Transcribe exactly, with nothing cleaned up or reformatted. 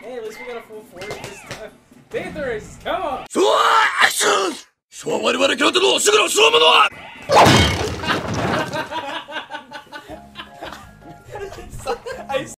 Hey, at least we got a full forty this time. Panthers, come on! そうアクションそう我々キャラテのすぐのするものは